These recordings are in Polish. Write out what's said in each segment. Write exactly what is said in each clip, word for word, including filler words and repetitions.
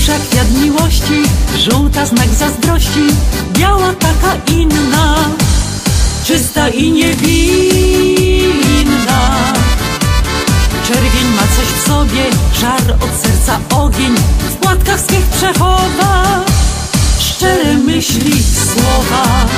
Róża kwiat miłości, żółta znak zazdrości, biała taka inna, czysta i niewinna. Czerwień ma coś w sobie, żar od serca ogień, w płatkach swych przechowa szczere myśli, słowa.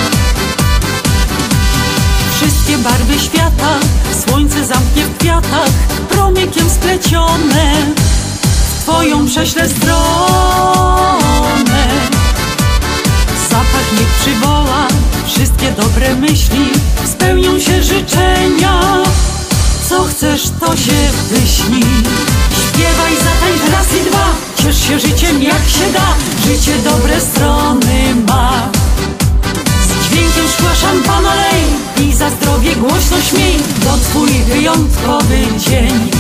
Wszystkie barwy świata słońce zamknie w kwiatach, promykiem splecione w twoją prześlę stronę. Zapach niech przywoła wszystkie dobre myśli, spełnią się życzenia. Co chcesz, to się wyśni. Śpiewaj, zatańcz raz i dwa, ciesz się życiem jak się da. Życie dobre strony ma. Z dźwiękiem szkła szampana lej i za zdrowie głośno śmiej, to twój wyjątkowy dzień.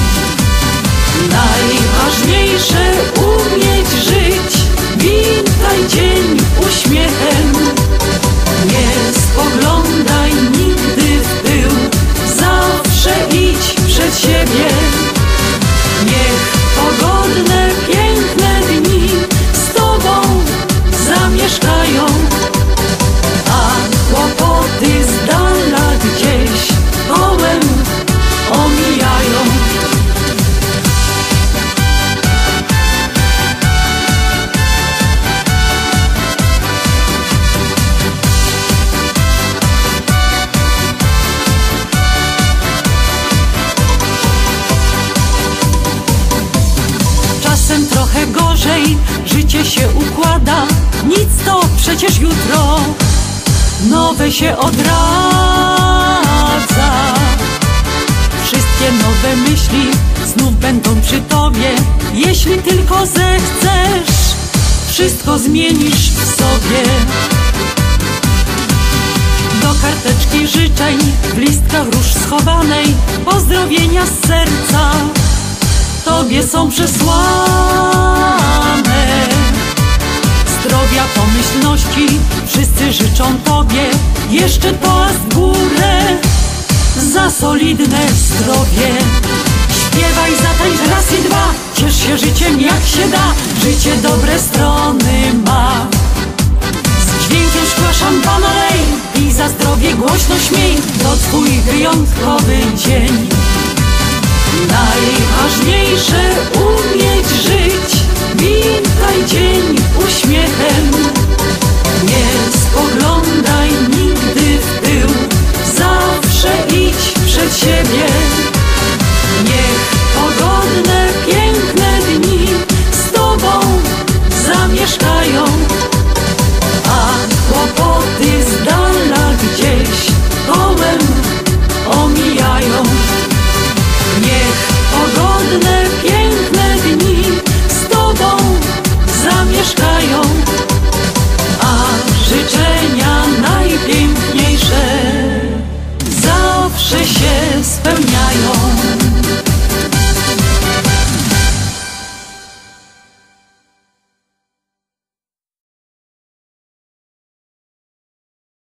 Najważniejsze umieć żyć, witaj dzień uśmiechem. Nie spoglądaj nigdy w tył, zawsze idź przed siebie. Niech pogodne, piękne dni z tobą zamieszkają, a kłopoty z dala gdzieś kołem omijają. Trochę gorzej życie się układa, nic to przecież jutro nowe się odradza. Wszystkie nowe myśli znów będą przy tobie, jeśli tylko zechcesz, wszystko zmienisz w sobie. Do karteczki życzeń w listkach róż schowanej pozdrowienia z serca tobie są przesłane. Zdrowia, pomyślności wszyscy życzą tobie, jeszcze toast w górę za solidne zdrowie. Śpiewaj, zatańcz raz i dwa, ciesz się życiem jak się da. Życie dobre strony ma. Z dźwiękiem szkła szampana lej i za zdrowie głośno śmiej, to twój wyjątkowy dzień. Najważniejsze